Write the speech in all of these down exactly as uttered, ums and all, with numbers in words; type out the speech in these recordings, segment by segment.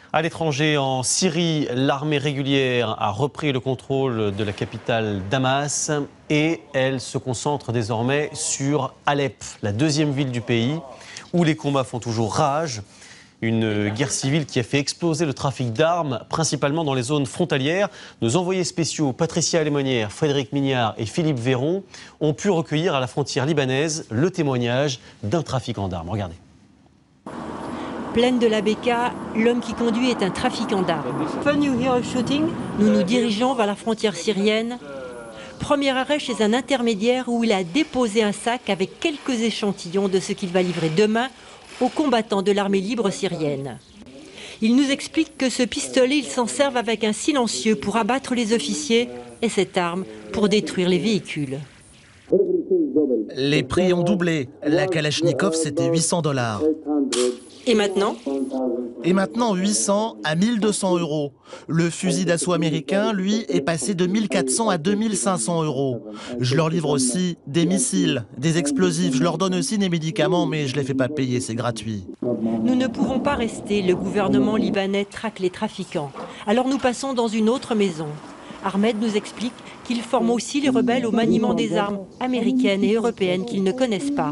À l'étranger, en Syrie, l'armée régulière a repris le contrôle de la capitale Damas et elle se concentre désormais sur Alep, la deuxième ville du pays, où les combats font toujours rage. Une guerre civile qui a fait exploser le trafic d'armes, principalement dans les zones frontalières. Nos envoyés spéciaux, Patricia Lémonière, Frédéric Mignard et Philippe Véron, ont pu recueillir à la frontière libanaise le témoignage d'un trafiquant d'armes. Regardez. Plaine de la Beka, l'homme qui conduit est un trafiquant d'armes. Nous nous dirigeons vers la frontière syrienne. Premier arrêt chez un intermédiaire où il a déposé un sac avec quelques échantillons de ce qu'il va livrer demain aux combattants de l'armée libre syrienne. Il nous explique que ce pistolet, ils s'en servent avec un silencieux pour abattre les officiers et cette arme pour détruire les véhicules. Les prix ont doublé. La Kalachnikov, c'était huit cents dollars. Et maintenant ? Et maintenant, huit cents à mille deux cents euros. Le fusil d'assaut américain, lui, est passé de mille quatre cents à deux mille cinq cents euros. Je leur livre aussi des missiles, des explosifs. Je leur donne aussi des médicaments, mais je les fais pas payer, c'est gratuit. Nous ne pouvons pas rester. Le gouvernement libanais traque les trafiquants. Alors nous passons dans une autre maison. Ahmed nous explique qu'il forme aussi les rebelles au maniement des armes américaines et européennes qu'ils ne connaissent pas.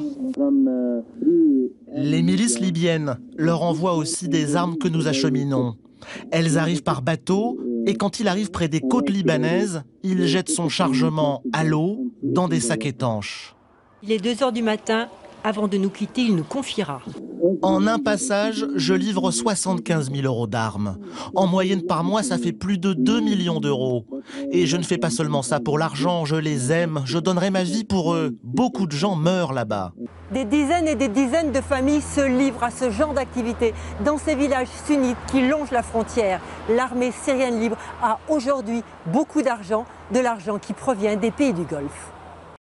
Les milices libyennes leur envoient aussi des armes que nous acheminons. Elles arrivent par bateau et quand il arrive près des côtes libanaises, il jette son chargement à l'eau dans des sacs étanches. Il est deux heures du matin. Avant de nous quitter, il nous confiera. En un passage, je livre soixante-quinze mille euros d'armes. En moyenne par mois, ça fait plus de deux millions d'euros. Et je ne fais pas seulement ça pour l'argent, je les aime, je donnerai ma vie pour eux. Beaucoup de gens meurent là-bas. Des dizaines et des dizaines de familles se livrent à ce genre d'activité dans ces villages sunnites qui longent la frontière. L'armée syrienne libre a aujourd'hui beaucoup d'argent, de l'argent qui provient des pays du Golfe.